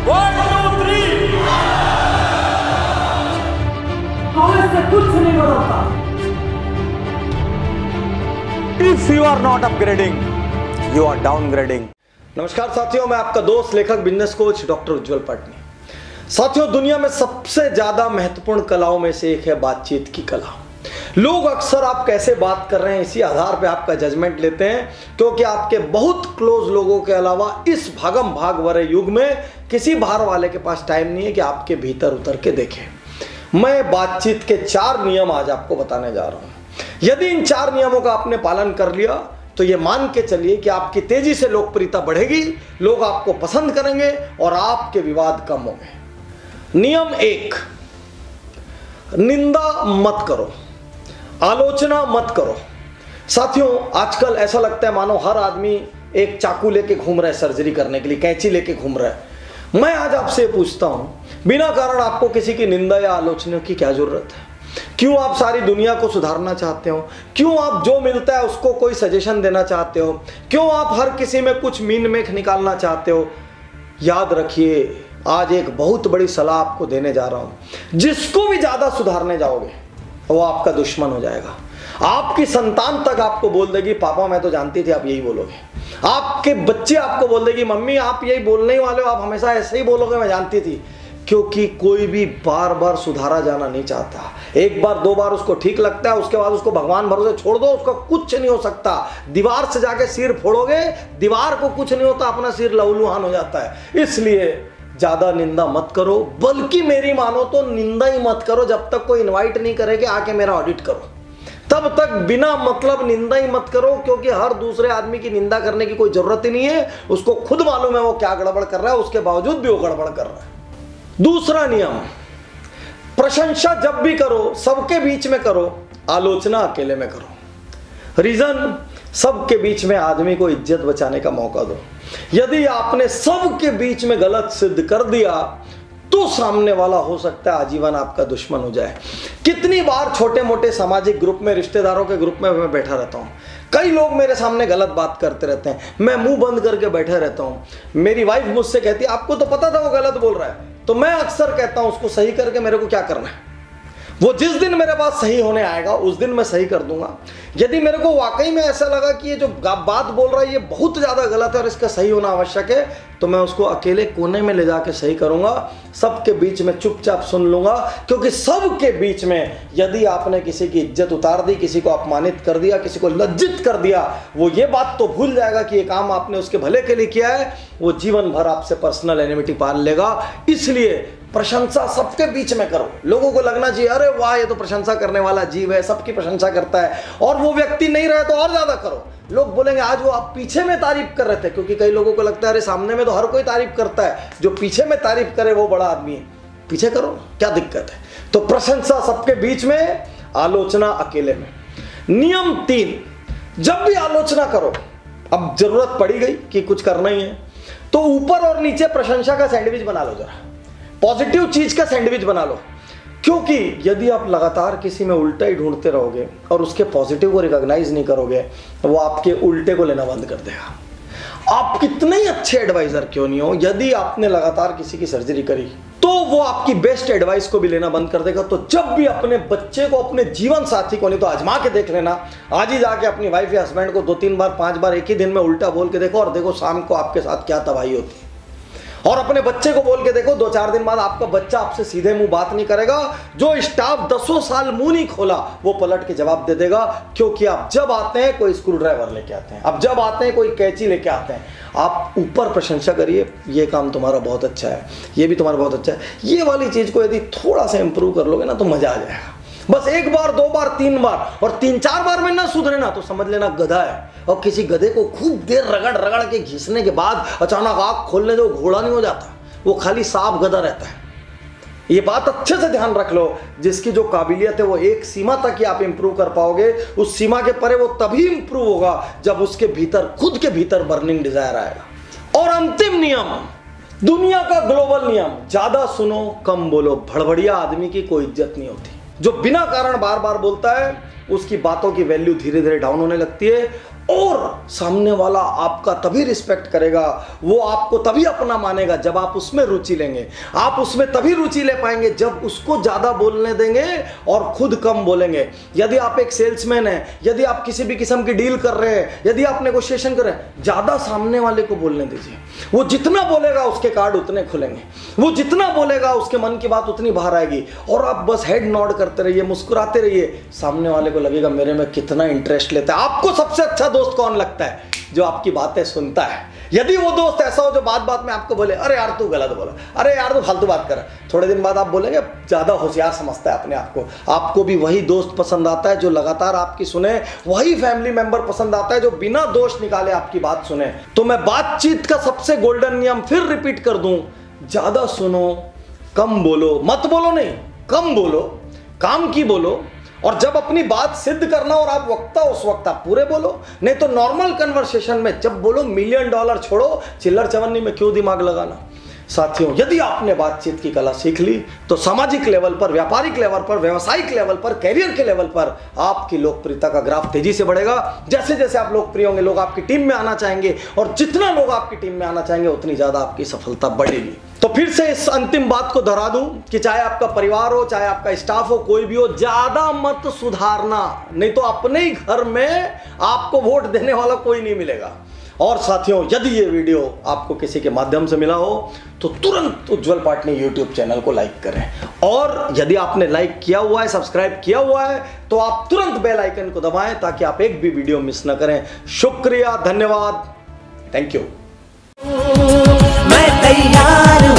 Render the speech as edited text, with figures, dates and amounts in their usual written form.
1 2 3 कांग्रेस से कुछ नहीं बदलता। If you are not upgrading, you are downgrading. नमस्कार साथियों, मैं आपका दोस्त लेखक business coach doctor Ujjwal Patni. साथियों, दुनिया में सबसे ज्यादा महत्वपूर्ण कलाओं में से एक है बातचीत की कला। लोग अक्सर आप कैसे बात कर रहे हैं इसी आधार पे आपका जजमेंट लेते हैं, क्योंकि आपके बहुत क्लोज लोगों के अलावा इस भागम भाग भरे युग में किसी बाहर वाले के पास टाइम नहीं है कि आपके भीतर उतर के देखें। मैं बातचीत के 4 नियम आज आपको बताने जा रहा हूं। यदि इन 4 नियमों का आपने पालन कर लिया तो ये मान के चलिए कि आपकी तेजी से लोकप्रियता बढ़ेगी, लोग आपको पसंद करेंगे और आपके विवाद कम होंगे। नियम 1, निंदा मत करो, आलोचना मत करो। साथियों, आजकल ऐसा लगता है मानो हर आदमी एक चाकू लेके घूम रहा है सर्जरी करने के लिए, कैंची लेके घूम रहा है। मैं आज आपसे पूछता हूं, बिना कारण आपको किसी की निंदा या आलोचना की क्या जरूरत है? क्यों आप सारी दुनिया को सुधारना चाहते हो? क्यों आप जो मिलता है उसको कोई सजेशन देना चाहते हो? क्यों आप हर किसी में कुछ मीन मेख निकालना चाहते हो? याद रखिए, आज एक बहुत बड़ी सलाह आपको देने जा रहा हूं। जिसको भी ज्यादा सुधारने जाओगे वो आपका दुश्मन हो जाएगा। आपकी संतान तक आपको बोल देगी, पापा मैं तो जानती थी आप यही बोलोगे। आपके बच्चे आपको बोल देगी, मम्मी आप यही बोलने वाले हो, आप हमेशा ऐसे ही बोलोगे, मैं जानती थी। क्योंकि कोई भी बार बार सुधारा जाना नहीं चाहता। एक बार 2 बार उसको ठीक लगता है, उसके बाद उसको भगवान भरोसे छोड़ दो, उसका कुछ नहीं हो सकता। दीवार से जाके सिर फोड़ोगे, दीवार को कुछ नहीं होता, अपना सिर लहूलुहान हो जाता है। इसलिए ज्यादा निंदा मत करो, बल्कि मेरी मानो तो निंदा ही मत करो जब तक कोई इनवाइट नहीं करे कि आके मेरा ऑडिट करो। तब तक बिना मतलब निंदा ही मत करो, क्योंकि हर दूसरे आदमी की निंदा करने की कोई जरूरत ही नहीं है। उसको खुद मालूम है वो क्या गड़बड़ कर रहा है, उसके बावजूद भी वो गड़बड़ कर रहा है। दूसरा नियम, प्रशंसा जब भी करो सबके बीच में करो, आलोचना अकेले में करो। रीजन, सबके बीच में आदमी को इज्जत बचाने का मौका दो। यदि आपने सबके बीच में गलत सिद्ध कर दिया तो सामने वाला हो सकता है आजीवन आपका दुश्मन हो जाए। कितनी बार छोटे मोटे सामाजिक ग्रुप में, रिश्तेदारों के ग्रुप में मैं बैठा रहता हूं, कई लोग मेरे सामने गलत बात करते रहते हैं, मैं मुंह बंद करके बैठा रहता हूं। मेरी वाइफ मुझसे कहती है आपको तो पता था वो गलत बोल रहा है, तो मैं अक्सर कहता हूं उसको सही करके मेरे को क्या करना है। वो जिस दिन मेरे पास सही होने आएगा उस दिन मैं सही कर दूंगा। यदि मेरे को वाकई में ऐसा लगा कि ये जो बात बोल रहा है ये बहुत ज्यादा गलत है और इसका सही होना आवश्यक है, तो मैं उसको अकेले कोने में ले जाके सही करूंगा। सबके बीच में चुपचाप सुन लूंगा, क्योंकि सबके बीच में यदि आपने किसी की इज्जत उतार दी, किसी को अपमानित कर दिया, किसी को लज्जित कर दिया, वो ये बात तो भूल जाएगा कि ये काम आपने उसके भले के लिए किया है। वो जीवन भर आपसे पर्सनल एनिमिटी पाल लेगा। इसलिए प्रशंसा सबके बीच में करो। लोगों को लगना चाहिए अरे वाह ये तो प्रशंसा करने वाला जीव है, सबकी प्रशंसा करता है। और वो व्यक्ति नहीं रहे तो और ज्यादा करो। लोग बोलेंगे आज वो आप पीछे में तारीफ कर रहे थे, क्योंकि कई लोगों को लगता है अरे सामने में तो हर कोई तारीफ करता है, जो पीछे में तारीफ करे वो बड़ा आदमी है। पीछे करो, क्या दिक्कत है? तो प्रशंसा सबके बीच में, आलोचना अकेले में। नियम 3, जब भी आलोचना करो, अब जरूरत पड़ी गई कि कुछ करना ही है, तो ऊपर और नीचे प्रशंसा का सैंडविच बना लो, जरा पॉजिटिव चीज का सैंडविच बना लो। क्योंकि यदि आप लगातार किसी में उल्टा ही ढूंढते रहोगे और उसके पॉजिटिव को रिकॉग्नाइज नहीं करोगे तो वो आपके उल्टे को लेना बंद कर देगा। आप कितने ही अच्छे एडवाइजर क्यों नहीं हो, यदि आपने लगातार किसी की सर्जरी करी तो वो आपकी बेस्ट एडवाइस को भी लेना बंद कर देगा। तो जब भी अपने बच्चे को, अपने जीवन साथी को, नहीं तो आजमा के देख लेना, आज ही जाके अपनी वाइफ या हस्बैंड को 2-3 बार 5 बार एक ही दिन में उल्टा बोल के देखो और देखो शाम को आपके साथ क्या तबाही होती है। और अपने बच्चे को बोल के देखो, 2-4 दिन बाद आपका बच्चा आपसे सीधे मुंह बात नहीं करेगा। जो स्टाफ 10 साल मुंह नहीं खोला वो पलट के जवाब दे देगा। क्योंकि आप जब आते हैं कोई स्क्रू ड्राइवर लेके आते हैं, आप जब आते हैं कोई कैंची लेके आते हैं। आप ऊपर प्रशंसा करिए, ये काम तुम्हारा बहुत अच्छा है, ये भी तुम्हारा बहुत अच्छा है। ये वाली चीज को यदि थोड़ा सा इंप्रूव कर लोगे ना तो मजा आ जाएगा। बस 1 बार 2 बार 3 बार और 3-4 बार में ना सुधरे ना तो समझ लेना गधा है। और किसी गधे को खूब देर रगड़ रगड़ के घिसने के बाद अचानक आंख खोलने दो, घोड़ा नहीं हो जाता, वो खाली सांप गधा रहता है। ये बात अच्छे से ध्यान रख लो। जिसकी जो काबिलियत है वो एक सीमा तक ही आप इंप्रूव कर पाओगे, उस सीमा के परे वो तभी इंप्रूव होगा जब उसके भीतर, खुद के भीतर बर्निंग डिजायर आएगा। और अंतिम नियम, दुनिया का ग्लोबल नियम, ज्यादा सुनो कम बोलो। भड़बड़िया आदमी की कोई इज्जत नहीं होती। जो बिना कारण बार बार बोलता है उसकी बातों की वैल्यू धीरे धीरे डाउन होने लगती है। और सामने वाला आपका तभी रिस्पेक्ट करेगा, वो आपको तभी अपना मानेगा जब आप उसमें रुचि लेंगे। आप उसमें तभी रुचि ले पाएंगे जब उसको ज़्यादा बोलने देंगे और खुद कम बोलेंगे। यदि आप एक सेल्समैन हैं, यदि आप किसी भी किस्म की डील कर रहे हैं, यदि आप नेगोशिएशन कर रहे हैं, ज़्यादा सामने वाले को बोलने दीजिए। वो जितना बोलेगा उसके कार्ड उतने खुलेंगे, वो जितना बोलेगा उसके मन की बात उतनी बाहर आएगी। और आप बस हेड नॉड करते रहिए, मुस्कुराते रहिए, सामने वाले को लगेगा मेरे में कितना इंटरेस्ट लेता है। आपको सबसे अच्छा दोस्त कौन लगता है? जो आपकी बातें सुनता है। यदि वो दोस्त ऐसा हो जो बात बात में आपको बोले अरे यार तू गलत बोला, अरे यार तू फालतू बात कर, थोड़े दिन बाद आप बोलेंगे ज्यादा होशियार समझता है अपने आप को। आपको भी वही दोस्त पसंद आता है जो लगातार आपकी सुने, वही फैमिली मेंबर पसंद आता है जो बिना दोष निकाले आपकी बात सुने। तो मैं बातचीत का सबसे गोल्डन नियम फिर रिपीट कर दूं, ज्यादा सुनो, कम बोलो। मत बोलो नहीं, कम बोलो, काम की बोलो। और जब अपनी बात सिद्ध करना और आप वक्ता उस वक्त आप पूरे बोलो। नहीं तो नॉर्मल कन्वर्सेशन में जब बोलो $1,000,000 छोड़ो, चिल्लर चवन्नी में क्यों दिमाग लगाना। साथियों, यदि आपने बातचीत की कला सीख ली तो सामाजिक लेवल पर, व्यापारिक लेवल पर, व्यावसायिक लेवल पर, कैरियर के लेवल पर आपकी लोकप्रियता का ग्राफ तेजी से बढ़ेगा। जैसे जैसे आप लोकप्रिय होंगे, लोग आपकी टीम में आना चाहेंगे, और जितना लोग आपकी टीम में आना चाहेंगे उतनी ज्यादा आपकी सफलता बढ़ेगी। तो फिर से इस अंतिम बात को दोहरा दूं कि चाहे आपका परिवार हो, चाहे आपका स्टाफ हो, कोई भी हो, ज्यादा मत सुधारना, नहीं तो अपने ही घर में आपको वोट देने वाला कोई नहीं मिलेगा। और साथियों, यदि ये वीडियो आपको किसी के माध्यम से मिला हो तो तुरंत उज्जवल पाटनी यूट्यूब चैनल को लाइक करें। और यदि आपने लाइक किया हुआ है, सब्सक्राइब किया हुआ है, तो आप तुरंत बेल आइकन को दबाएं ताकि आप एक भी वीडियो मिस ना करें। शुक्रिया, धन्यवाद, थैंक यू। मैं तैयार